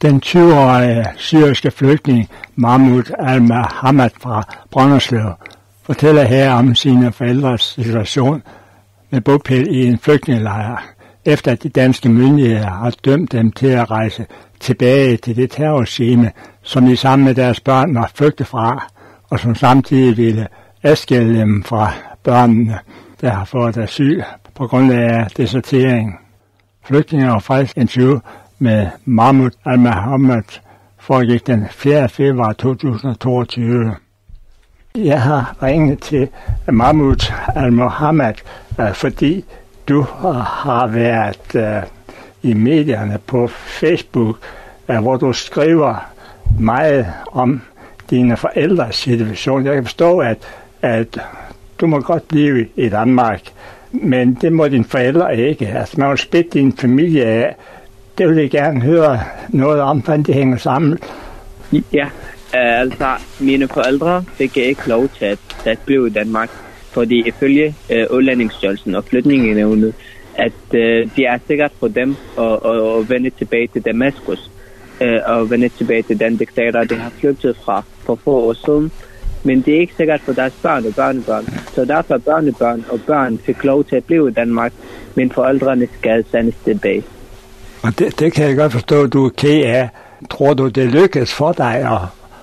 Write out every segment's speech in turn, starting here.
Den 20-årige syriske flygtning Mahmoud Al-Mohammed fra Brønderslev fortæller her om sine forældres situation med bopæl i en flygtningelejr, efter at de danske myndigheder har dømt dem til at rejse tilbage til det terrorregime, som de sammen med deres børn var flygtet fra, og som samtidig ville adskille dem fra børnene, der har fået asyl på grund af desertering. Flygtninge og frisk interview med Mahmoud Al-Mohammed foregik den 4. februar 2022. Jeg har ringet til Mahmoud Al-Mohammed, fordi du har været i medierne på Facebook, hvor du skriver meget om dine forældres situation. Jeg kan forstå, at du må godt blive i Danmark, men det må dine forældre ikke. Altså, man må splitte din familie af. Det vil jeg gerne høre noget om, hvordan det hænger sammen. Ja, altså mine forældre fik ikke lov til at blive i Danmark, fordi ifølge Udlændingsstyrelsen og Flygtningenævnet, at det er sikkert for dem at vende tilbage til Damaskus og vende tilbage til den diktator, de har flygtet fra for få år siden. Men det er ikke sikkert for deres børn og børnebørn. Så derfor børnebørn og børn fik lov til at blive i Danmark, men forældrene skal sendes tilbage. Og det kan jeg godt forstå, at du er ked af. Tror du, det lykkes for dig at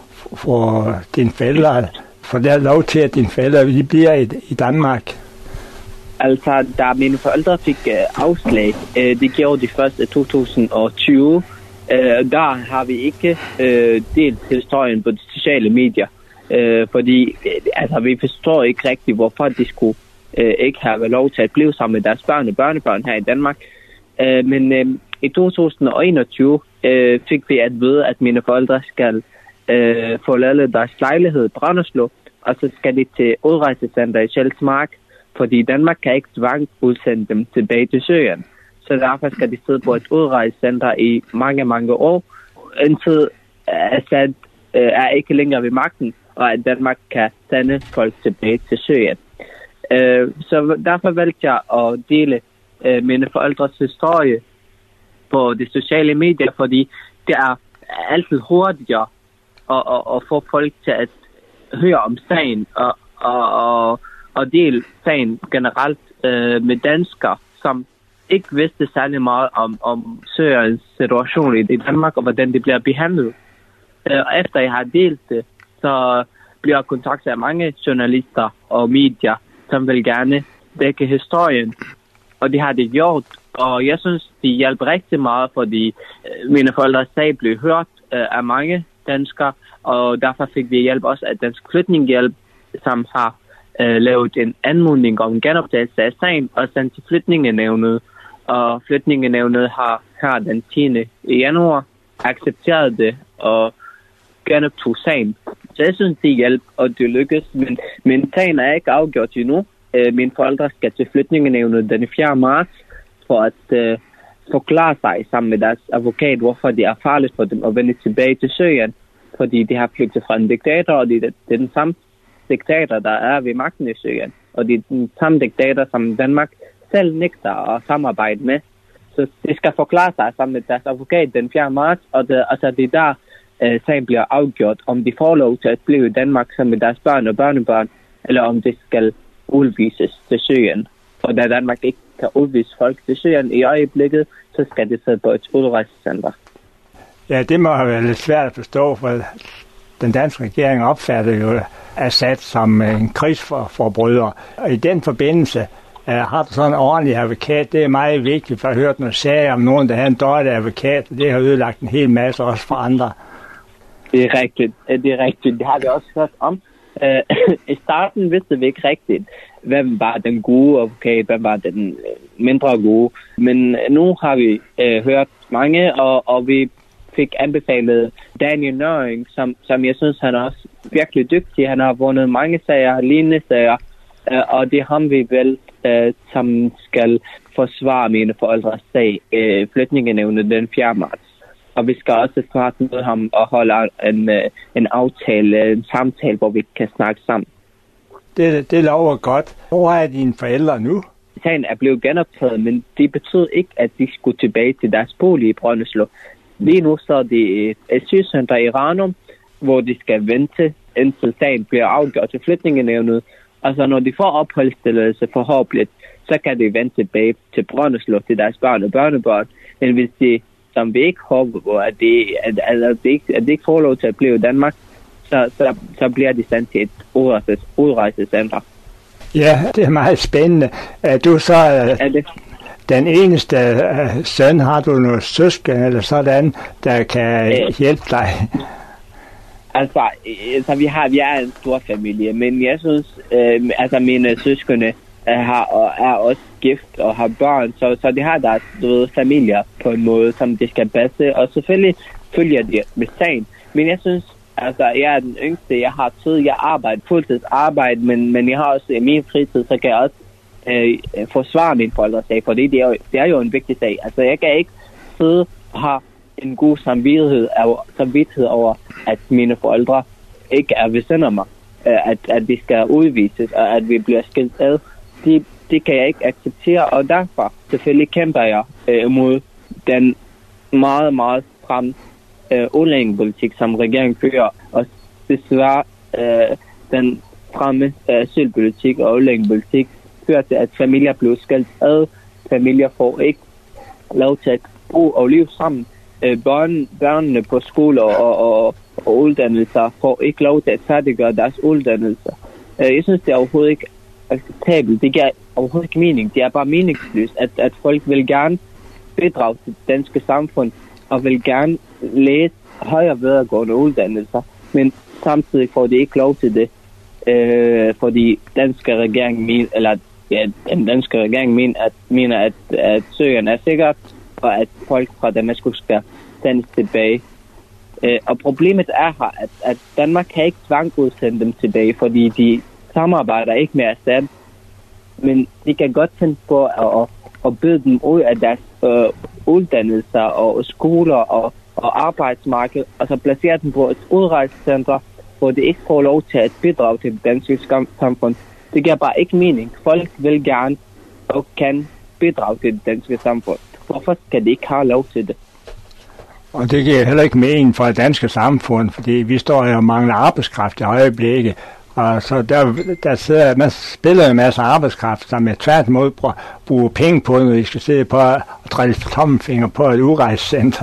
få dine forældre, for det er lov til, at dine forældre bliver i Danmark? Altså, da mine forældre fik afslag, det gjorde de først i 2020, der har vi ikke delt historien på de sociale medier. Fordi altså, vi forstår ikke rigtigt, hvorfor de skulle ikke have lov til at blive sammen med deres børn og børnebørn her i Danmark. Men i 2021 fik vi at vide, at mine forældre skal forlade deres lejlighed i Brønderslev, og så skal de til udrejsecenter i Sjælsmark, fordi Danmark kan ikke tvang udsende dem tilbage til Syrien. Så derfor skal de sidde på et udrejsecenter i mange, mange år, indtil Assad er ikke længere ved magten, og at Danmark kan sende folk tilbage til Syrien. Så derfor valgte jeg at dele mine forældres historie på de sociale medier, fordi det er altid hurtigere at få folk til at høre om sagen og dele sagen generelt med danskere, som ikke vidste særlig meget om Syriens situation i Danmark og hvordan det bliver behandlet. Og efter jeg har delt det, så bliver jeg kontaktet af mange journalister og medier, som vil gerne dække historien. Og det har de gjort, og jeg synes, de hjælper rigtig meget, fordi mine forældres sag blev hørt af mange danskere, og derfor fik vi hjælp også af Dansk Flygtningehjælp, som har lavet en anmodning om genoptagelse af sagen og sendt til Flygtningenævnet. Og Flygtningenævnet har her den 10. januar accepteret det og genoptog sagen. Så jeg synes, det hjælper, og det lykkes, men sagen er ikke afgjort endnu. Mine forældre skal til Flygtningenævnet den 4. marts for at forklare sig sammen med deres advokat, hvorfor det er farligt for dem at vende tilbage til Syrien, fordi de har flygtet fra en diktator, og det er den samme diktator, der er ved magten i Syrien, og det er den samme diktator, som Danmark selv nægter at samarbejde med. Så de skal forklare sig sammen med deres advokat den 4. marts, og det er der, sagen bliver afgjort, om de får lov til at blive i Danmark sammen med deres børn og børnebørn, eller om det skal udvises til Syrien. Og da Danmark ikke kan udvise folk til Syrien i øjeblikket, så skal det sidde på et udrejsecenter. Ja, det må have været lidt svært at forstå, for den danske regering opfatter jo Assad som en krigsforbryder. Og i den forbindelse har du sådan en ordentlig advokat. Det er meget vigtigt, for jeg har hørt nogle sager om nogen, der havde en dårlig advokat, og det har ødelagt en hel masse også for andre. Det er rigtigt. Det har vi også hørt om. I starten vidste vi ikke rigtigt, hvem var den gode advokat, hvem var den mindre gode. Men nu har vi hørt mange, og vi fik anbefalet Daniel Nøring, som jeg synes, han er også virkelig dygtig. Han har vundet mange sager, lignende sager, og det er ham, vi vel, som skal forsvare mine forældres sag, Flygtningenævnet den 4. marts. Og vi skal også snart møde ham og holde en aftale, en samtale, hvor vi kan snakke sammen. Det lover godt. Hvor er dine forældre nu? Sagen er blevet genoptaget, men det betød ikke, at de skulle tilbage til deres bolig i Brønderslev. lige nu så er det et asylcenter i Ranum, hvor de skal vente, indtil sagen bliver afgjort til Flygtningenævnet. Altså når de får opholdstilladelse forhåbentlig, så kan de vende tilbage til Brønderslev til deres børn og børnebørn. Men hvis de, som vi ikke håber på, at de ikke får lov til at blive i Danmark, så bliver de sendt til et udrejsecenter. Ja, det er meget spændende. Er du så den eneste søn? Har du nogle søskende eller sådan, der kan hjælpe dig? Altså vi er en stor familie, men jeg synes, mine søskende er også gift og har børn, så de har deres familier på en måde, som de skal passe, og selvfølgelig følger de med sagen. Men jeg synes, jeg er den yngste, jeg har tid, jeg arbejder fuldtidsarbejde, men jeg har også i min fritid, så kan jeg også forsvare mine forældres sag, for det er jo en vigtig sag. Altså jeg kan ikke sidde og have en god samvittighed over, at mine forældre ikke er ved siden af mig, at vi skal udvises, og at vi bliver skilt ad. Det kan jeg ikke acceptere, og derfor selvfølgelig kæmper jeg mod den meget, meget frem udlændingepolitik, som regeringen fører, og desværre den fremme asylpolitik og udlændingepolitik fører til, at familier bliver skilt ad. Familier får ikke lov til at bo og leve sammen. Børnene på skoler og uddannelser får ikke lov til at færdiggøre deres uddannelser. Jeg synes, det er overhovedet ikke acceptabelt. Det giver overhovedet ikke mening. Det er bare meningsløst, at folk vil gerne bidrage til det danske samfund og vil gerne læse højere videregående uddannelser, men samtidig får de ikke lov til det, fordi den danske regering mener, at Syrien er sikkert, og at folk fra Damaskus skal sendes tilbage. Og problemet er her, at Danmark kan ikke tvangsudsende dem tilbage, fordi de samarbejder ikke med Assad, men de kan godt tænke på at byde dem ud af deres uddannelser og skoler og arbejdsmarked, og så placere dem på et udrejsecenter, hvor de ikke får lov til at bidrage til det danske samfund. Det giver bare ikke mening. Folk vil gerne og kan bidrage til det danske samfund. Hvorfor skal de ikke have lov til det? Og det giver heller ikke mening for det danske samfund, fordi vi står jo og mangler arbejdskraft i øjeblikket. Og så man spiller en masse arbejdskraft, som er tværtimod bruger penge på, når vi skal sidde på og træde tommelfinger på et udrejsecenter.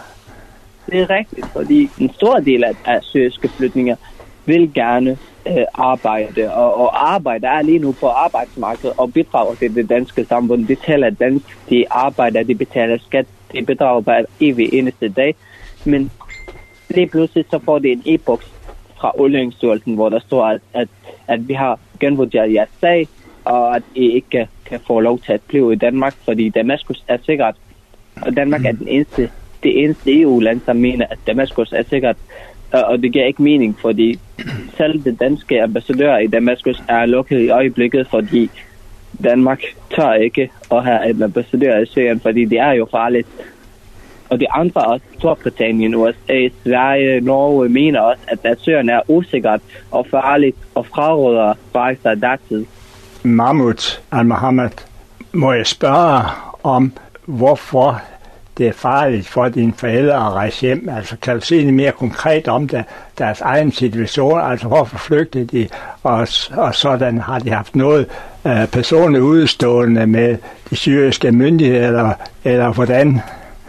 Det er rigtigt, fordi en stor del af syriske flygtninge vil gerne arbejde, og arbejde er lige nu på arbejdsmarkedet og bidrager til det danske samfund. De taler dansk, de arbejder, de betaler skat, de bidrager hver evig eneste dag. Men lige pludselig så får de en e-boks fra Udlændingsstyrelsen, hvor der står, at vi har genvurderet jeres sag, og at I ikke kan få lov til at blive i Danmark, fordi Damaskus er sikkert. Og Danmark er det eneste EU-land, som mener, at Damaskus er sikkert. Og det giver ikke mening, fordi selv det danske ambassadør i Damaskus er lukket i øjeblikket, fordi Danmark tør ikke at have en ambassadør i Syrien, fordi det er jo farligt. Og de andre også, Storbritannien, USA, Sverige, Norge, mener også, at Syrien er usikkert og farligt og fraråder bare sig dertid. Mahmoud Al-Mohammed, må jeg spørge om, hvorfor det er farligt for dine forældre at rejse hjem? Altså kan du sige lidt mere konkret om deres egen situation? Altså hvorfor flygtede de, og sådan har de haft noget personligt udstående med de syriske myndigheder, eller hvordan?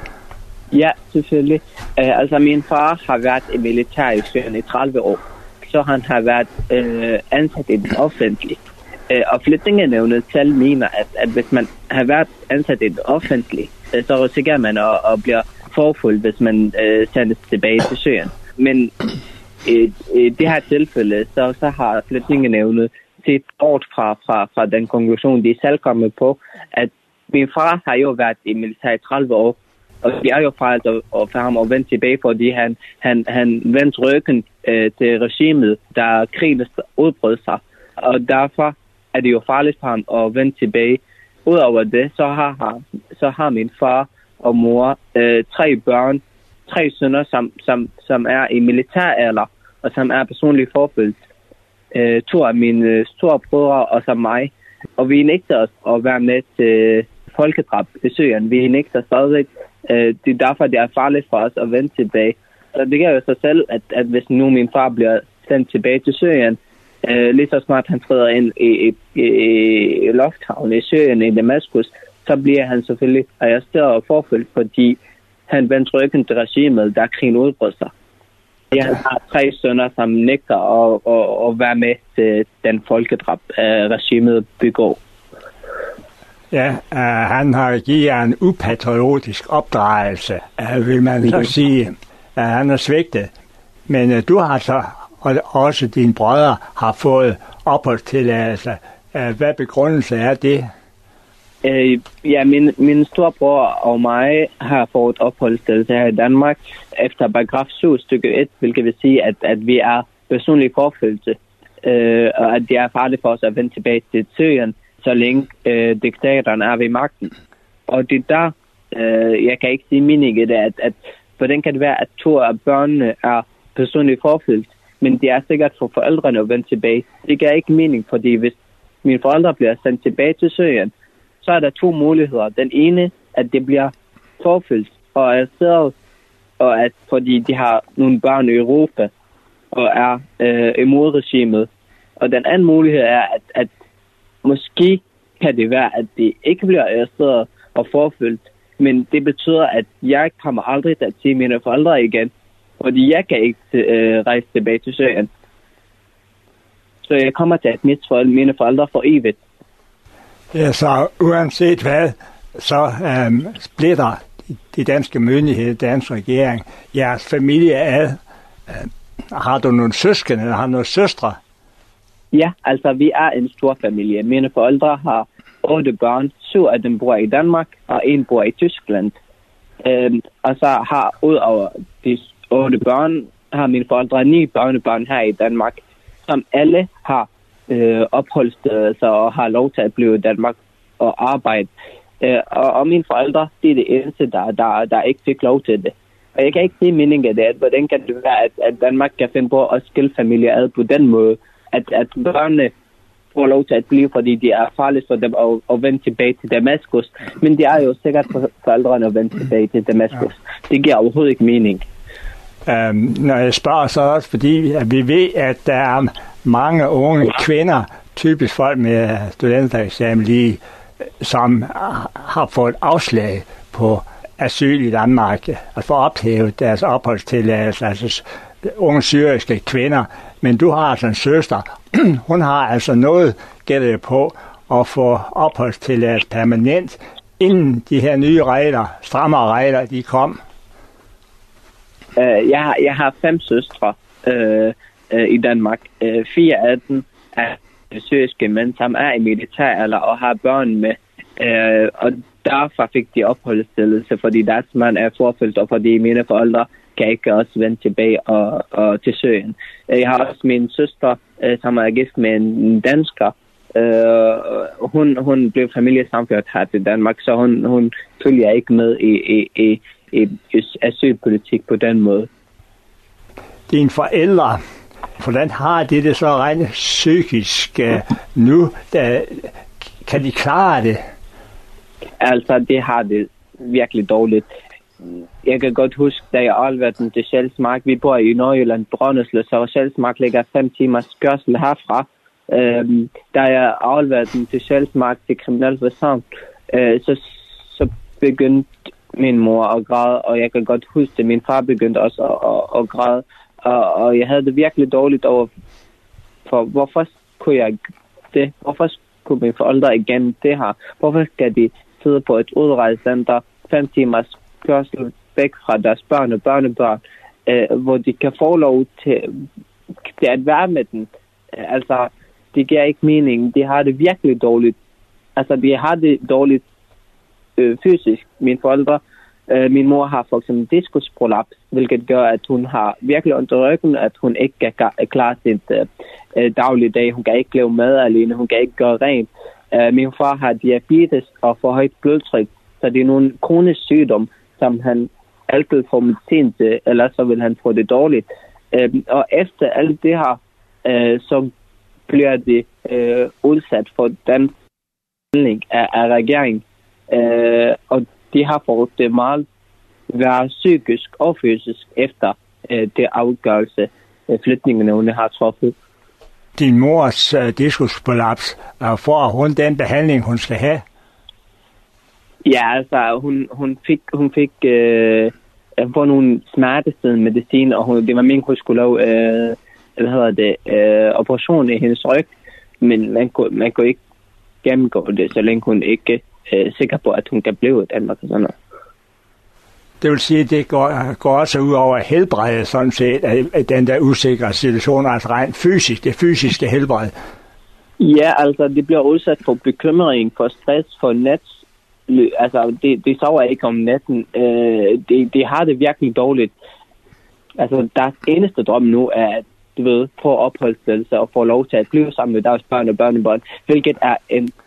Ja, selvfølgelig. Min far har været i militær i Syrien i 30 år, så han har været ansat i den offentlige. Og Flygtningenævnet selv mener, at hvis man har været ansat i det offentlige, så risikerer man at blive forfulgt, hvis man sendes tilbage til Syrien. Men i det her tilfælde, så har Flygtningenævnet set bort fra den konklusion, de selv kommet på, at min far har jo været i militær i 30 år, og det er jo farligt for ham at vende tilbage, fordi han vendte ryggen til regimet, da krigen udbrød sig. Og derfor er det jo farligt for ham at vende tilbage. Udover det, så har min far og mor 3 børn, 3 sønner, som er i militæralder, og som er personligt forfulgt. 2 af mine store brødre, og så mig. Og vi nægter os at være med til folkedrab i Syrien. Vi nægter stadig Det er derfor, det er farligt for os at vende tilbage. Så det gør jo sig selv, at hvis nu min far bliver sendt tilbage til Syrien, lige så snart han træder ind i lufthavnen i Syrien, i Damaskus, så bliver han selvfølgelig arresteret og forfølgt, fordi han vendte ryggen til regimet, der krigen udbrød sig. Jeg har 3 sønner, som nægter at være med til den folkedrab, regimet begår. Ja, han har givet en upatriotisk opdragelse, vil man så sige. Han er svigtet. Men du har så, og også dine brødre, har fået opholdstilladelse. Hvad begrundelse er det? Ja, min storebror og mig har fået opholdstilladelse her i Danmark efter paragraf 7 stykke 1, hvilket vil sige, at vi er personligt forfølgelse, og at det er farligt for os at vende tilbage til Syrien, så længe diktatorerne er ved magten. Og det der, jeg kan ikke sige mening i det, at hvordan kan det være, at 2 af børnene er personligt forfølgt, men det er sikkert for forældrene at vende tilbage. Det giver ikke mening, fordi hvis mine forældre bliver sendt tilbage til Syrien, så er der 2 muligheder. Den ene, at det bliver forfølgt og arresteret, og at fordi de har nogle børn i Europa og er imod regimet. Og den anden mulighed er, at måske kan det være, at det ikke bliver arresteret og forfølgt, men det betyder, at jeg kommer aldrig til at se mine forældre igen, fordi jeg kan ikke rejse tilbage til Syrien. Så jeg kommer til at miste mine forældre for evigt. Ja, så uanset hvad, så splitter de danske myndigheder, dansk regering, jeres familie ad. Har du nogle søskende, eller har du nogle søstre? Ja, altså vi er en stor familie. Mine forældre har 8 børn. 7 af dem bor i Danmark, og 1 bor i Tyskland. Og så har ud over de 8 børn, har mine forældre 9 børnebørn her i Danmark, som alle har opholdstilladelse og har lov til at blive i Danmark og arbejde. Og mine forældre, det er det eneste, der ikke fik lov til det. Og jeg kan ikke sige meningen af det, at hvordan kan det være, at Danmark kan finde på at skille familier ad på den måde, at børnene får lov til at blive, fordi det er farligt for dem at vende tilbage til Damaskus. Men det er jo sikkert for forældrene at vende tilbage til Damaskus. Ja. Det giver overhovedet ikke mening. Når jeg spørger, så også fordi at vi ved, at der er mange unge kvinder, typisk folk med studentereksamen lige, som har fået afslag på asyl i Danmark, at få ophævet deres opholdstilladelse, altså unge syriske kvinder. Men du har altså en søster, hun har altså noget, gætter jeg på, at få opholdstilladelse permanent, inden de her nye regler, strammere regler, de kom. Jeg har 5 søstre i Danmark. 4 af dem er syriske mænd, som er i militæralder og har børn med. Og derfor fik de opholdstilladelse, fordi deres mand er forfølgt, og fordi mine forældre kan ikke også vende tilbage og til Syrien. Jeg har også min søster, som er gift med en dansker. Hun blev familiesammenført her til Danmark, så hun følger ikke med i asylpolitik på den måde. Dine forældre, hvordan har det så rent psykisk nu? Kan de klare det? Altså, det har det virkelig dårligt. Jeg kan godt huske, da jeg afleverede den til Sjælsmark. Vi bor i Nordjylland, Brønderslev, så Sjælsmark ligger 5 timers kørsel herfra. Da jeg afleverede den til Sjælsmark til kriminalforsorgen, så begyndte min mor at græde, og jeg kan godt huske det. Min far begyndte også at græde, og jeg havde det virkelig dårligt over, for hvorfor kunne jeg det? Hvorfor skulle mine forældre igennem det her? Hvorfor skal de sidde på et udrejsecenter 5 timers kørsel væk fra deres børn og børnebørn, hvor de kan få lov til at være med den? Altså, det giver ikke mening. De har det virkelig dårligt. Altså, de har det dårligt fysisk. Mine forældre, min mor har for eksempel diskusprolaps, hvilket gør, at hun har virkelig ondt i ryggen, at hun ikke kan klare sit daglige dag. Hun kan ikke lave mad alene, hun kan ikke gøre rent. Min far har diabetes og for højt blodtryk, så det er nogle kronisk sygdom, som han altid får medicin til, ellers så vil han få det dårligt. Og efter alt det her, så bliver det udsat for den handling af regeringen. Og de har fået det meget være psykisk og fysisk efter det afgørelse, flytningenævnet har truffet. Din mors diskusprolaps, får hun den behandling, hun skal have? Ja, altså hun fik får nogle smertestillende medicin, og det var min, hun skulle lave operation i hendes ryg, men man kunne ikke gennemgå det, så længe hun ikke er sikker på, at hun kan blive i Danmark og sådan noget. Det vil sige, at det går også ud over helbredet, sådan set, af den der usikre situation, altså rent fysisk, det fysiske helbred. Ja, altså det bliver udsat for bekymring, for stress, for altså det sover ikke om natten. De har det virkelig dårligt. Altså deres eneste drøm nu er, at få opholdstilladelse og få lov til at blive sammen med deres børn og børnebørn, hvilket er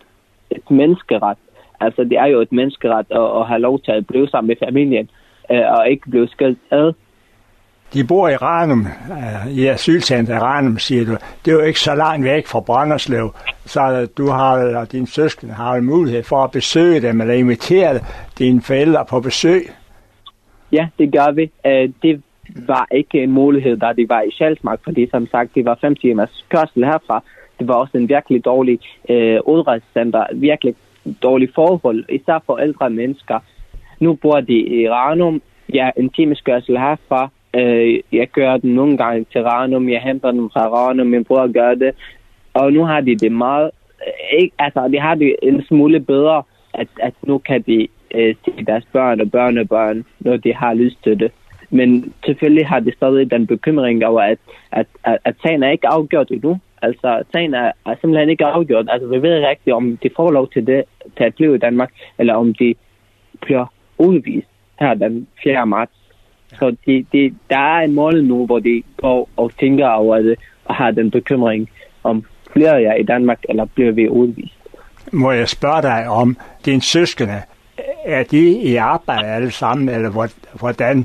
et menneskeret. Altså det er jo et menneskeret at have lov til at blive sammen med familien og ikke blive skilt ad. De bor i Ranum, i asylcenter i Ranum, siger du. Det er jo ikke så langt væk fra Brønderslev, så du har og dine søskende har mulighed for at besøge dem eller invitere dine forældre på besøg. Ja, det gør vi. Det var ikke en mulighed, da de var i Sjælsmark, fordi som sagt, det var 5 timers kørsel herfra. Det var også en virkelig dårlig udrejsecenter, virkelig dårlig forhold, især for ældre mennesker. Nu bor de i Ranum. Ja, en times kørsel herfra. Jeg kører den nogle gange til Ranum, jeg henter dem fra Ranum, min bror gør det. Og nu har de det meget, de har det en smule bedre, at nu kan de se deres børn og børnebørn, når de har lyst til det. Men selvfølgelig har de stadig den bekymring over, at sagen er ikke afgjort endnu. Altså, sagen er simpelthen ikke afgjort. Altså, vi ved ikke rigtigt, om de får lov til at blive i Danmark, eller om de bliver udvist her den 4. marts. Så der er en måned nu, hvor de går og tænker over det, og har den bekymring, om bliver jeg i Danmark, eller bliver vi udvist. Må jeg spørge dig om dine søskende? Er de i arbejde alle sammen, eller hvordan?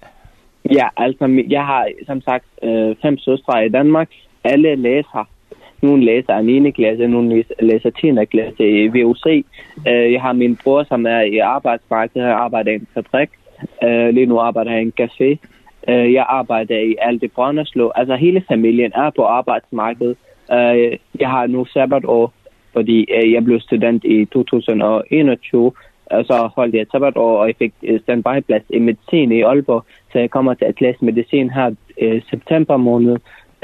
Ja, altså jeg har som sagt 5 søstre i Danmark. Alle læser. Nogle læser 9. klasse, nogle læser 10. klasse i VUC. Jeg har min bror, som er i arbejdsmarkedet, jeg arbejder i en fabrik. Lige nu arbejder jeg i en café. Jeg arbejder i alt i Brønderslev. Altså hele familien er på arbejdsmarkedet. Jeg har nu sabbatår, fordi jeg blev student i 2021. Og så holdt jeg et sabbatår, og jeg fik standbyplads i medicin i Aalborg. Så jeg kommer til at læse medicin her i september måned.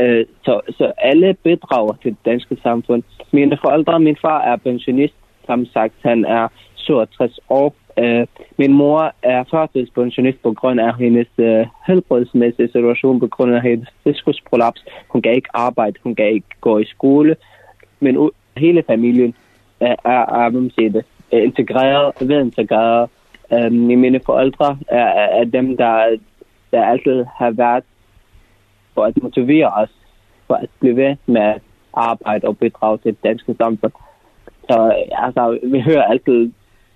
Så alle bidrager til det danske samfund. Mine forældre, min far er pensionist. Som sagt, han er 67 år. Min mor er førtidspensionist på grund af hendes helbredsmæssige situation, på grund af hendes diskusprolaps. Hun kan ikke arbejde, hun kan ikke gå i skole. Men hele familien er integreret. Mine forældre er dem, der altid har været for at motivere os, for at blive ved med at arbejde og bidrage til det danske samfund. Så altså, vi hører altid,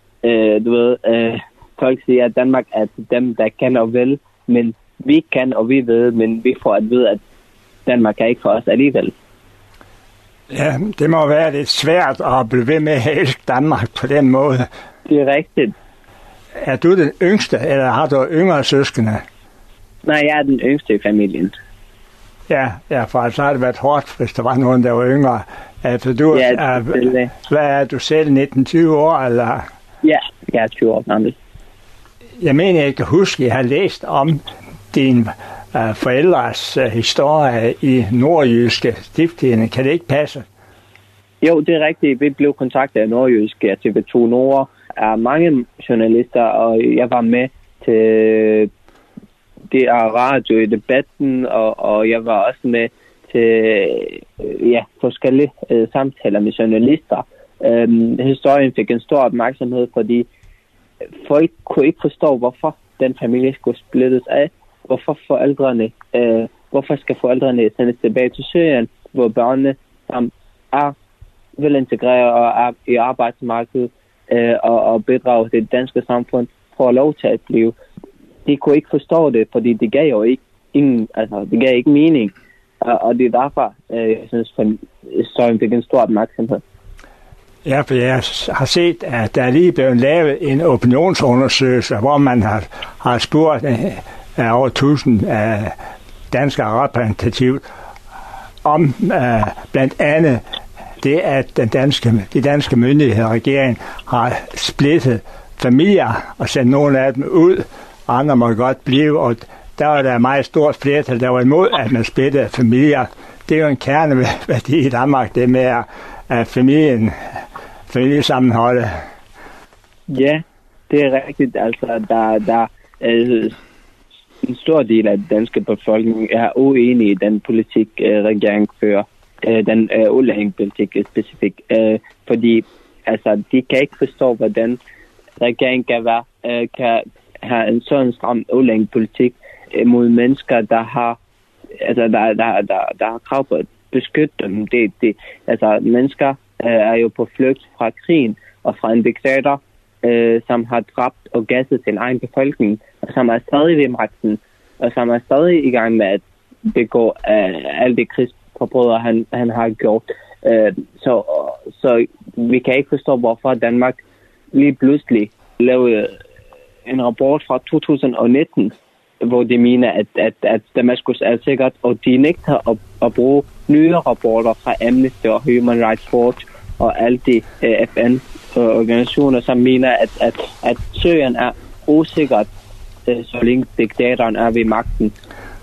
folk siger, at Danmark er til dem, der kan og vil, men vi kan og vi ved, men vi får at vide, at Danmark er ikke for os alligevel. Ja, det må være lidt svært at blive ved med at elske Danmark på den måde. Det er rigtigt. Er du den yngste, eller har du yngre søskende? Nej, jeg er den yngste i familien. Ja, for så har det været hårdt, hvis der var nogen, der var yngre. Altså, hvad er du selv, 19-20 år, eller? Ja, jeg er 20 år gammel. Jeg mener, jeg kan huske, at jeg har læst om din forældres historie i Nordjyske Stiftstidende. Kan det ikke passe? Jo, det er rigtigt. Vi blev kontaktet af Nordjyske og TV2 Nord af mange journalister, og jeg var med til det er radio i debatten, og jeg var også med til forskellige samtaler med journalister. Historien fik en stor opmærksomhed, fordi folk kunne ikke forstå, hvorfor den familie skulle splittes af. Hvorfor skal forældrene sendes tilbage til Syrien, hvor børnene, som er velintegreret og er i arbejdsmarkedet og bidrager til det danske samfund, får lov til at blive. De kunne ikke forstå det, fordi det gav jo ikke mening. Og det er derfor, jeg synes, historien fik en stor opmærksomhed. Ja, for jeg har set, at der er lige blevet lavet en opinionsundersøgelse, hvor man har spurgt over 1000 danskere repræsentativt om blandt andet det, at de danske myndigheder og regeringen har splittet familier og sendt nogle af dem ud, og andre må godt blive, og der var der meget stort flertal, der var imod, at man splittede familier. Det er jo en kerneværdi i Danmark, det med at familiesammenholdet. Ja, det er rigtigt. Altså, der en stor del af den danske befolkning er uenig i den politik, regeringen fører. Den udlændingepolitik specifikt. Fordi altså, de kan ikke forstå, hvordan regeringen kan have en sådan stram udlændingepolitik mod mennesker, der har krav på at beskytte dem. Altså, mennesker er jo på flugt fra krigen og fra en diktator, som har dræbt og gasset sin egen befolkning, og som er stadig ved magten, og som er stadig i gang med at begå alle de krigsforbrydelser, han har gjort. Så vi kan ikke forstå, hvorfor Danmark lige pludselig lavede en rapport fra 2019, hvor de mener, at Damaskus er sikkert, og de nægter at bruge nye rapporter fra Amnesty og Human Rights Watch og alle de FN-organisationer, som mener, at Syrien er usikkert, så længe diktatoren er ved magten.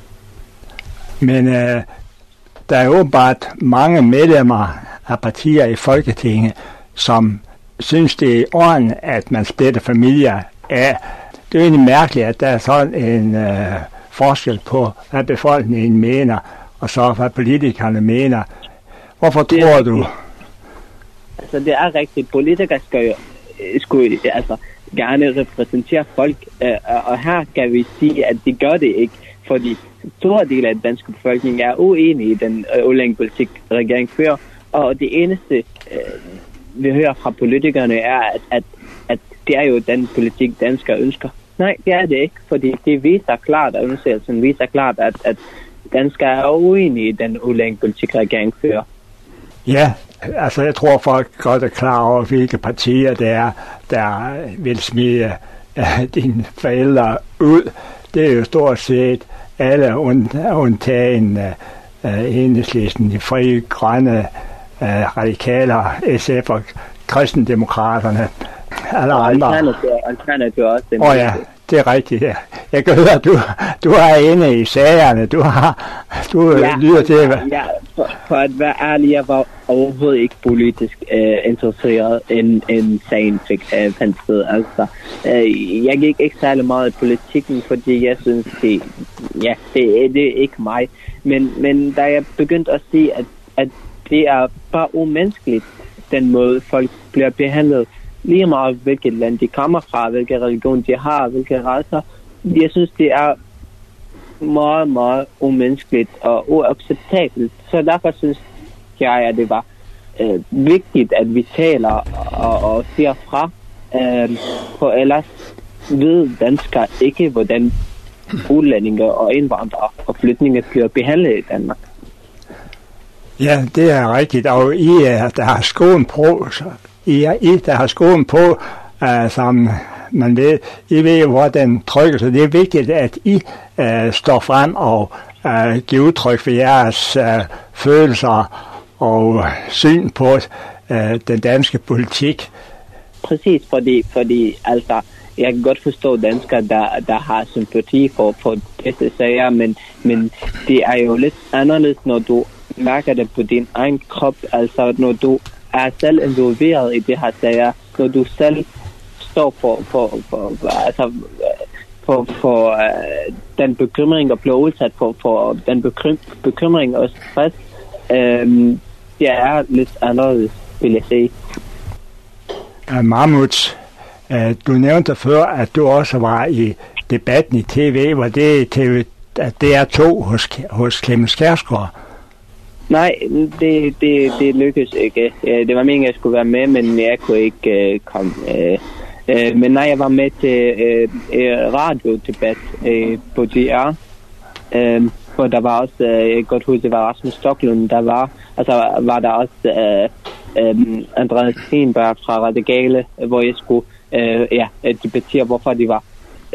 Men der er åbenbart mange medlemmer af partier i Folketinget, som synes, det er i orden, at man splitter familier af. Det er jo egentlig mærkeligt, at der er sådan en forskel på, hvad befolkningen mener, og så hvad politikerne mener. Hvorfor tror du? Altså, det er rigtigt. Politikere skulle gerne repræsentere folk, og her kan vi sige, at de gør det ikke, fordi store del af den danske befolkning er uenige i den udlændingepolitik, regeringen fører, og det eneste, vi hører fra politikerne, er, at det er jo den politik, danskere ønsker. Nej, det er det ikke, fordi det viser klart, at undersøgelsen viser klart, at danskere er uenige i den udlændingepolitik, regeringen fører. Ja, altså jeg tror, folk godt er klar over, hvilke partier det er, der vil smide dine forældre ud. Det er jo stort set alle undtagen Enhedslisten, de Frie Grønne, Radikaler, SF og Kristendemokraterne. Alle andre. Alternativ også. Ja, det er rigtigt. Ja. Jeg kan høre, at du er inde i sagerne. Du lyder til. Ja, for at være ærlig, jeg var overhovedet ikke politisk interesseret, end sagen fik fandt sted. Altså, jeg gik ikke særlig meget i politikken, fordi jeg synes, det er ikke mig. Men da jeg begyndte at sige, at det er bare umenneskeligt, den måde folk bliver behandlet, lige meget hvilket land de kommer fra, hvilke religion de har, hvilke racer. Jeg synes, det er meget, meget umenneskeligt og uacceptabelt. Så derfor synes jeg, at det var vigtigt, at vi taler og siger fra. For ellers ved danskere ikke, hvordan udlændinge og indvandrere og flygtninge bliver behandlet i Danmark. Ja, det er rigtigt. Og der har skoen på, der har skoen på, som man ved, I ved jo, hvor den trykker, så det er vigtigt, at I står frem og giver udtryk for jeres følelser og syn på den danske politik. Præcis, fordi altså, jeg kan godt forstå danskere, der har sympati for disse sager, men det er jo lidt anderledes, når du mærker det på din egen krop, altså når du er selv involveret i det her sager, når du selv står for den bekymring og bliver udsat for den bekymring og stress. Det er lidt anderledes, vil jeg sige. Mahmoud, du nævnte før, at du også var i debatten i TV. Var det DR2 hos Clemens Kjærsgaard? Nej, det lykkedes ikke. Det var meningen, at jeg skulle være med, men jeg kunne ikke komme. Men nej, jeg var med til radiodebat på DR. Hvor der var også, jeg kan godt huske, det var Rasmus Stoklund, der var. Og så var der også Andreas Steenberg fra Radikale, hvor jeg skulle debattere, hvorfor de var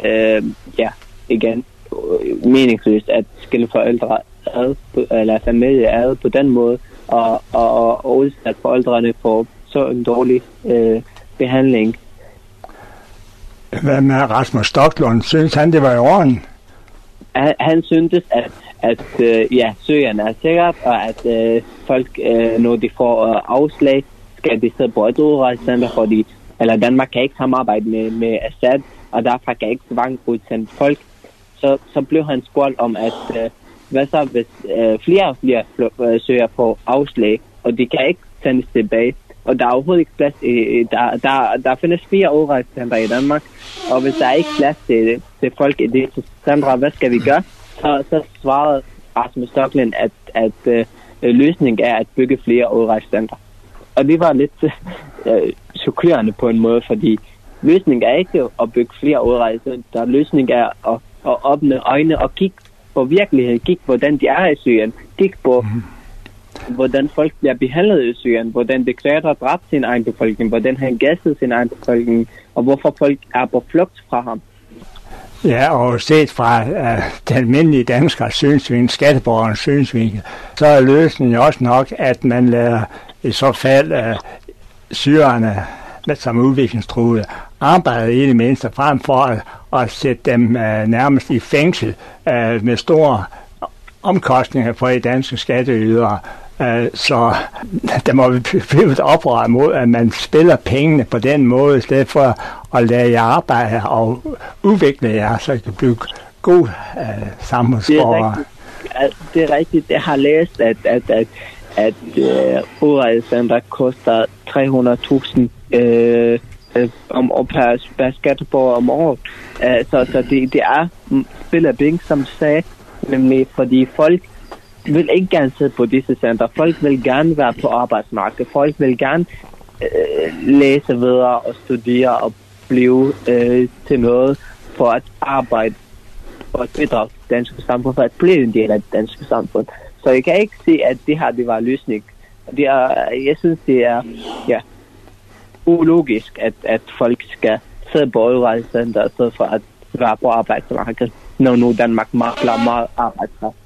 igen meningsløst at skille forældre ad, eller familie ad på den måde, og udsat forældrene for så en dårlig behandling. Hvad med Rasmus Stoklund? Synes han, det var i orden? Han syntes, at Syrien er sikkert, og at folk, når de får afslag, skal de sidde på et udrejsecenter, fordi Danmark kan ikke samarbejde med Assad, og derfor kan ikke tvangsudsende folk. Så blev han spurgt om, at hvad så, hvis flere og flere søger på afslag, og de kan ikke sendes tilbage. Og der er overhovedet ikke plads. Der findes 4 udrejsecenter i Danmark, og hvis der er ikke plads til folk i det centre, hvad skal vi gøre? Så svarede Rasmus Stoklund, at løsningen er at bygge flere udrejsecenter. Og det var lidt chokerende på en måde, fordi løsningen er ikke at bygge flere udrejsecenter. Løsningen er at åbne øjne og kigge på virkeligheden, kigge hvordan de er i Syrien, kigge på hvordan folk bliver behandlet i Syrien, hvordan diktator dræbte sin egen befolkning, hvordan han gassede sin egen befolkning, og hvorfor folk er på flugt fra ham. Ja, og set fra den almindelige danskers synsvinkel, skatteborgerens synsvinkel, så er løsningen også nok, at man lader i så fald syrerne som udviklingstruede arbejde i det mindste, frem for at sætte dem nærmest i fængsel med store omkostninger for de danske skatteydere. Så der må blive et oprør mod, at man spiller pengene på den måde, i stedet for at lade jer arbejde og udvikle jer, så I kan blive gode samfundsborgere. Det er rigtigt. Jeg har læst, at udrejsecenter koster 300.000 per skatteborger om året. Så det er spiller penge, som sagde, nemlig fordi folk vil ikke gerne sidde på disse center. Folk vil gerne være på arbejdsmarkedet. Folk vil gerne læse videre og studere og blive til noget for at arbejde for at bidrage til det danske samfund, for at blive en del af det danske samfund. Så jeg kan ikke se, at det var løsning. Jeg synes, det er ulogisk, at folk skal sidde på udrejsecenter i stedet for at være på arbejdsmarkedet, når nu Danmark mangler meget arbejdskraft.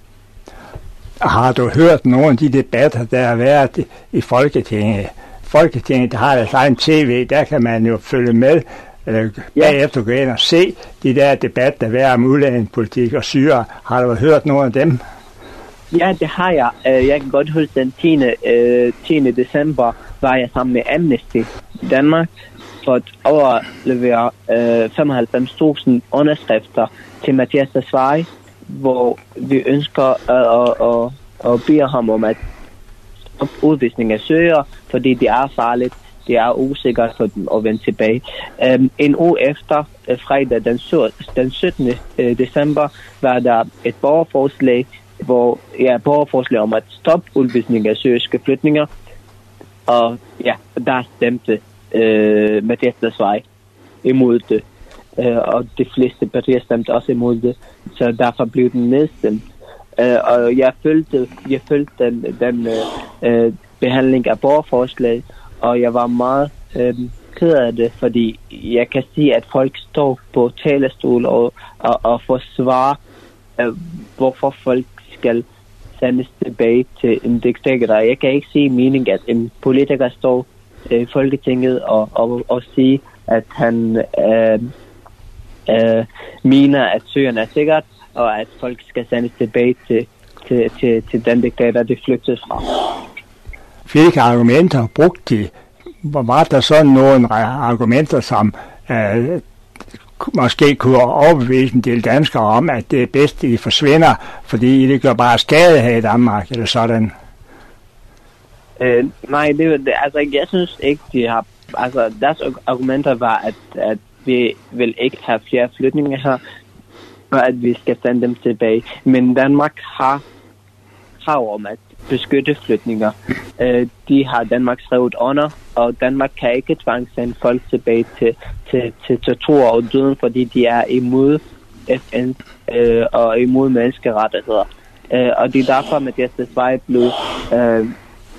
Har du hørt nogle af de debatter, der har været i Folketinget? Folketinget har deres egen tv, der kan man jo følge med, bagefter gå ind og se de der debatter, der er om udlændingepolitik og syre. Har du hørt nogle af dem? Ja, det har jeg. Jeg kan godt huske den 10. december, var jeg sammen med Amnesty Danmark for at overlevere 95.000 underskrifter til Mathias Tesfaye, hvor vi ønsker at bede ham om at stoppe udvisning af syrere, fordi det er farligt, det er usikkert for dem at vende tilbage. En uge efter, fredag den 17. december, var der et borgerforslag, borgerforslag om at stoppe udvisning af syriske flygtninge, og der stemte Mathias Tesfaye imod det. Og de fleste partier stemte også imod det, så derfor blev den nedstemt. Og jeg følte den behandling af borgerforslag, og jeg var meget ked af det, fordi jeg kan sige, at folk står på talerstol og forsvarer, hvorfor folk skal sendes tilbage til en diktator. Jeg kan ikke se mening, at en politiker står i Folketinget og sige, at han mener, at Syrien er sikkert, og at folk skal sendes tilbage til den diktator, de flygtede fra. Hvilke argumenter brugte de? Var der sådan nogle argumenter, som måske kunne overbevise en del danskere om, at det er bedst, at de forsvinder, fordi det gør bare skade her i Danmark, eller sådan? Nej, jeg synes ikke, de har... Altså, deres argumenter var, at vi vil ikke have flere flygtninge her, og at vi skal sende dem tilbage. Men Danmark har krav om at beskytte flygtninger. De har Danmark skrevet under, og Danmark kan ikke tvangssende folk tilbage til tortur og døden, fordi de er imod FN og imod menneskerettigheder. Og det er derfor, at Mathias Tesfaye blev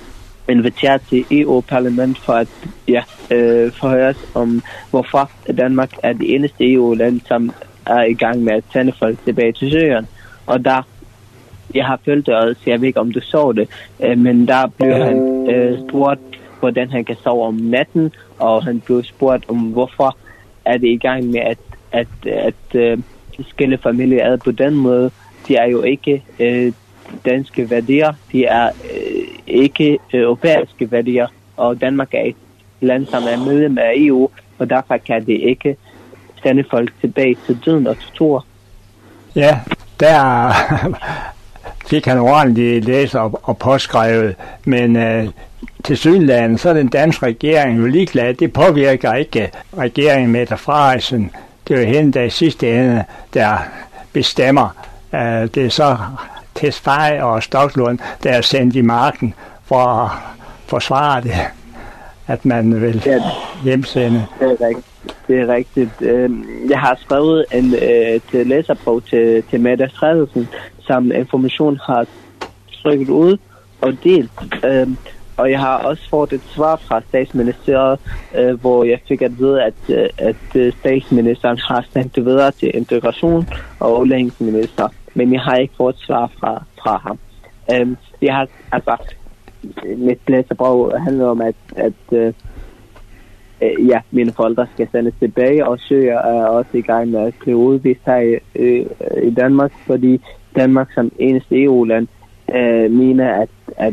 inviteret til EU-parlament for at forhøres om, hvorfor Danmark er det eneste EU-land, som er i gang med at sende folk tilbage til Syrien. Og der, jeg har følt det også, jeg ved ikke om du så det, men der blev han spurgt, hvordan han kan sove om natten, og han blev spurgt om, hvorfor er det i gang med at skille familier ad på den måde. De er jo ikke danske værdier, de er ikke europæiske værdier, og Danmark er et land, som er medlem af EU, og derfor kan det ikke sende folk tilbage til døden og tortur. Ja, der fik han ordentligt læst og påskrevet, men tilsyneladende så er den danske regering jo ligeglad. Det påvirker ikke regeringen Mette Frederiksen. Det er jo hende, der i sidste ende, der bestemmer. Det er så Tesfaye og Stoklund, der er sendt i marken for at forsvare det, at man vil hjemsende. Det er rigtigt. Jeg har skrevet en læserbog til Mette Frederiksen, som Information har trykket ud og delt. Og jeg har også fået et svar fra statsministeriet, hvor jeg fik at vide, at statsministeren har sendt det videre til integration og udlændingsminister. Men jeg har ikke fået et svar fra ham. Jeg har, altså, mit læserbog handler om, at mine forældre skal sendes tilbage, og Syrier er også i gang med at blive udvist her i Danmark, fordi Danmark som eneste EU-land mener,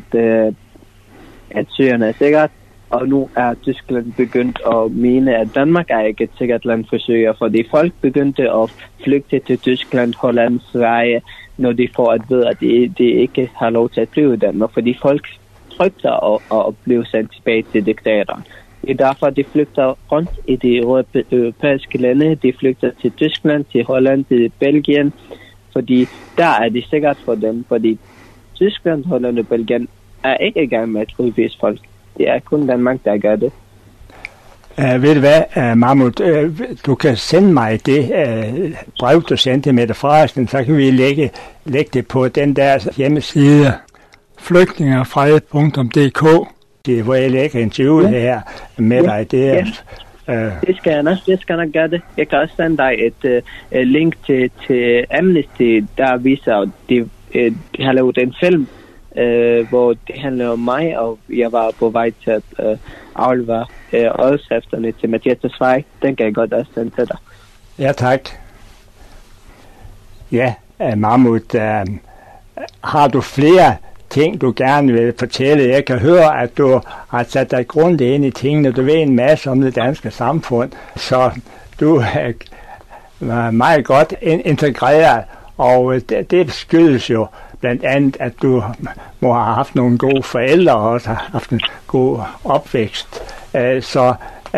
at Syrien er sikkert, og nu er Tyskland begyndt at mene, at Danmark er ikke et sikkert land for Syrier, fordi folk begyndte at flygte til Tyskland, Holland, Sverige, når de får at vide, at de ikke har lov til at blive i Danmark, fordi folk frygter og bliver sendt tilbage til diktatoren. Det er derfor, de flygter rundt i de europæiske lande. De flygter til Tyskland, til Holland, til Belgien, fordi der er det sikkert for dem, fordi Tyskland, Holland og Belgien er ikke i gang med at udvise folk. Det er kun Danmark, der gør det. Ved du hvad, Mahmoud, du kan sende mig det brev, du sendte Mette Frederiksen, så kan vi lægge det på den der hjemmeside flygtningefred.dk, hvor jeg lægger interviewet her med dig. Det skal jeg nok gøre det. Jeg kan også sende dig et link til Amnesty, der viser, at de har lavet en film, hvor det handler om mig, og jeg var på vej til at aflevere overskrifterne til Mathias Tesfaye. Den kan jeg godt også sende til dig. Ja, tak. Ja, Mahmoud, har du flere ting, du gerne vil fortælle? Jeg kan høre, at du har sat dig grundigt ind i tingene. Du ved en masse om det danske samfund, så du er meget godt integreret, og det skyldes jo blandt andet, at du må have haft nogle gode forældre og også har haft en god opvækst. Så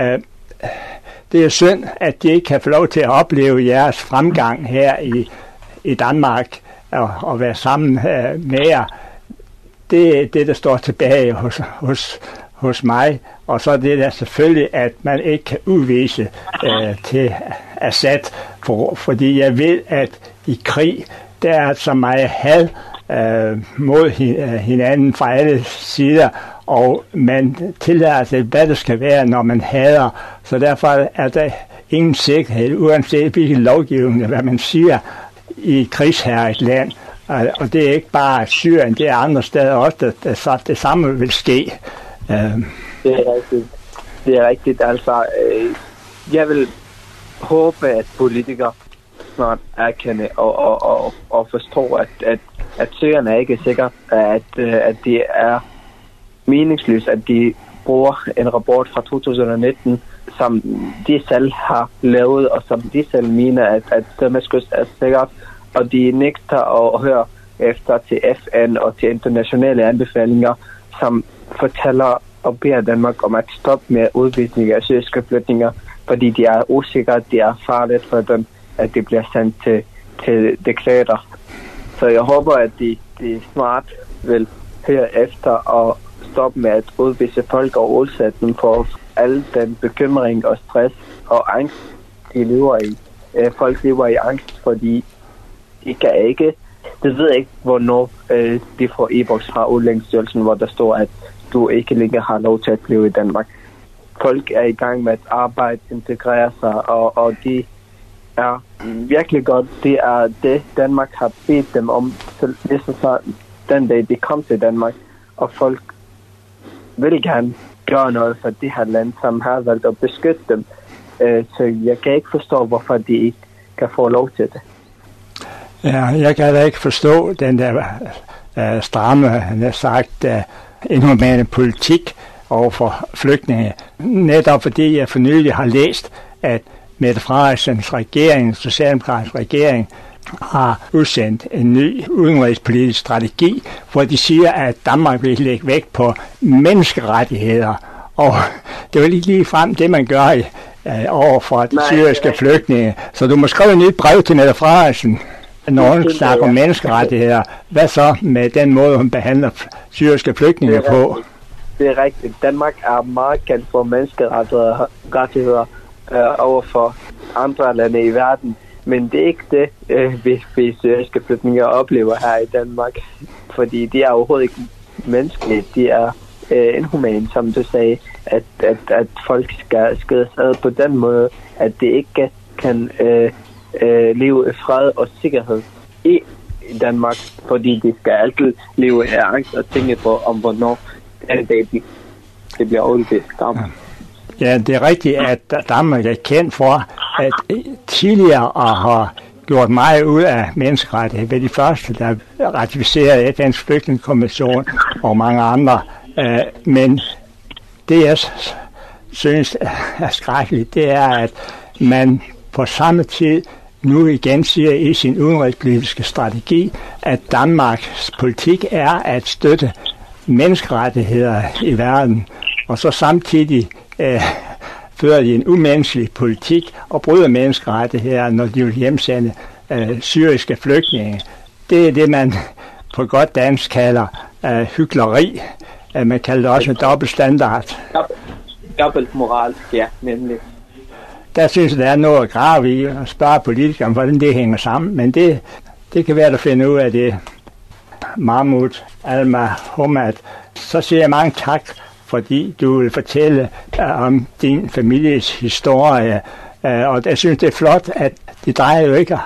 det er synd, at de ikke kan få lov til at opleve jeres fremgang her i Danmark og være sammen med jer. Det er det, der står tilbage hos mig. Og så er det der selvfølgelig, at man ikke kan udvise til Assad, fordi jeg ved, at i krig, der er så meget had mod hinanden fra alle sider, og man tillader sig, hvad det skal være, når man hader. Så derfor er der ingen sikkerhed, uanset hvilken lovgivning, hvad man siger i krigsherret land. Og det er ikke bare Syrien, det er andre steder også, at det samme vil ske. Det er rigtigt. Det er rigtigt. Altså, jeg vil håbe, at politikere snart erkende og forstå, at Syrien er ikke sikker, at det er meningsløst, at de bruger en rapport fra 2019, som de selv har lavet, og som de selv mener, at Damaskus er sikkert, og de nægter at høre efter til FN og til internationale anbefalinger, som fortæller og beder Danmark om at stoppe med udvisning af syriske flygtninge, fordi de er usikre, det er farligt for dem, at de bliver sendt til diktator. Så jeg håber, at de snart vil høre efter og stoppe med at udvise folk og udsætte dem for al den bekymring og stress og angst, de lever i. Folk lever i angst, fordi de kan ikke. Det ved ikke, hvornår de får e-boks fra Udlændingsstyrelsen, hvor der står, at du ikke længere har lov til at blive i Danmark. Folk er i gang med at arbejde, integrere sig, og de er virkelig godt. Det er det, Danmark har bedt dem om, så den dag de kom til Danmark, og folk vil gerne gøre noget for det her land, som har valgt at beskytte dem. Så jeg kan ikke forstå, hvorfor de ikke kan få lov til det. Ja, jeg kan da ikke forstå den der stramme, han har sagt, inhumane politik overfor flygtninge. Netop fordi jeg for nylig har læst, at Mette Frederiksens regering, socialdemokratisk regering, har udsendt en ny udenrigspolitisk strategi, hvor de siger, at Danmark vil lægge vægt på menneskerettigheder. Og det er jo lige frem det, man gør over for de syriske flygtninge. Så du må skrive et nyt brev til Mette Frederiksen, når hun snakker om menneskerettigheder. Hvad så med den måde, hun behandler syriske flygtninge på? Det er rigtigt. Danmark er meget kendt for menneskerettigheder over for andre lande i verden. Men det er ikke det, vi syriske flygtninge oplever her i Danmark. Fordi de er overhovedet ikke menneskelige. De er inhumane, som du sagde, at folk skal skades ad på den måde, at det ikke kan leve i fred og sikkerhed i Danmark, fordi de skal altid leve i angst og tænke på, om hvornår den dag det bliver overlevet. Ja, det er rigtigt, at Danmark er kendt for, at tidligere har gjort meget ud af menneskerettighed ved de første, der ratificerede FN's flygtningekonvention og mange andre. Men det, jeg synes er skrækkeligt, det er, at man på samme tid nu igen siger i sin udenrigspolitiske strategi, at Danmarks politik er at støtte menneskerettigheder i verden, og så samtidig fører de en umenneskelig politik og bryder menneskerettigheder, når de vil hjemsende syriske flygtninge. Det er det, man på godt dansk kalder hykleri. Man kalder det også en dobbeltstandard. Dobbelt moralsk, ja, nemlig. Der synes jeg, der er noget grave i at spørge politikere, hvordan det hænger sammen, men det kan være at finde ud af det. Mahmoud Al-Mahomad, så siger jeg mange tak, fordi du vil fortælle om din families historie. Og jeg synes, det er flot, at det drejer jo ikke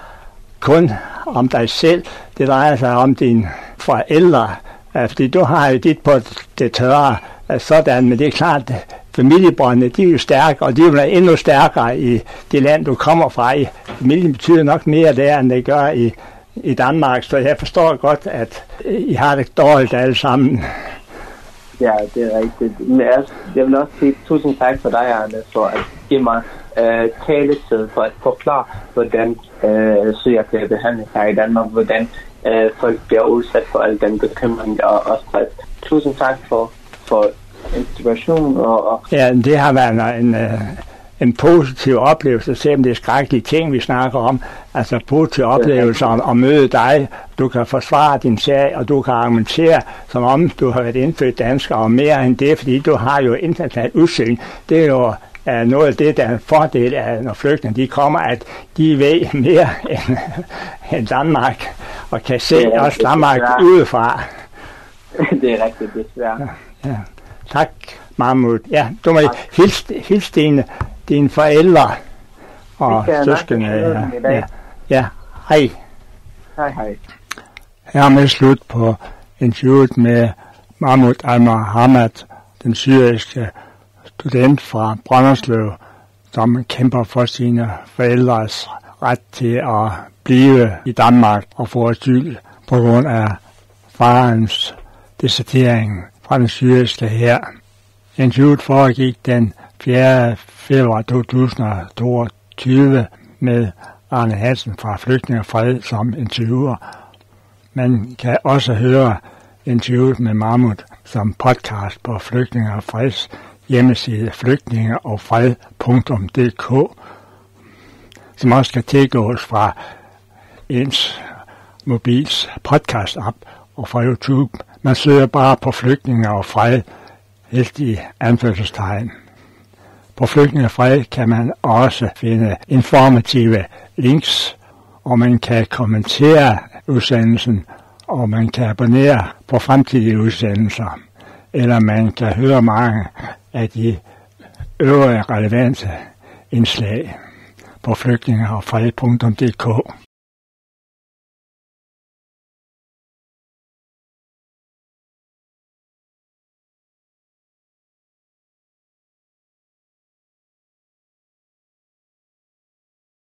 kun om dig selv, det drejer sig om dine forældre, fordi du har jo dit på det tørre sådan, men det er klart, at familiebåndene, de er jo stærke, og de vil være endnu stærkere i det land, du kommer fra. Familien betyder nok mere der, end det gør i Danmark, så jeg forstår godt, at I har det dårligt alle sammen. Ja, det er rigtigt. Men jeg vil også sige tusind tak for dig, Arne, for at give mig taletid for at forklare, hvordan syger bliver behandlet her i Danmark, hvordan folk bliver udsat for al den bekymring og stress. Tusind tak for inspiration. Ja, det har været en positiv oplevelse, selvom det er skrækkelige ting, vi snakker om. Altså positiv oplevelse om at møde dig. Du kan forsvare din sag, og du kan argumentere, som om du har været indfødt dansker, og mere end det, fordi du har jo internationalt udsyn. Det er jo noget af det, der er en fordel af, når flygtninge de kommer, at de ved mere end Danmark, og kan se også Danmark udefra. Det er rigtigt, desværre. Ja. Tak, Mahmoud. Ja, du må hilse dine forældre og søskende. Ja, hej. Hej. Hermed slut på interviewet med Mahmoud Al-Mahomad, den syriske student fra Brønderslev, som kæmper for sine forældres ret til at blive i Danmark og få asyl på grund af farens desertering fra den syriske hær. Interviewet foregik den 4. februar 2022 med Arne Hansen fra Flygtninge og Fred som interviewer. Man kan også høre interviewet med Mahmoud som podcast på Flygtninge og Freds hjemmeside flygtningeogfred.dk, som også kan tilgås fra ens mobils podcast-app og fra YouTube. Man søger bare på Flygtninge og Fred, helt i anførselstegn. På Flygtninge og Fred kan man også finde informative links, og man kan kommentere udsendelsen, og man kan abonnere på fremtidige udsendelser. eller man kan høre mange af de øvrige relevante indslag på flygtninge- og fred.dk.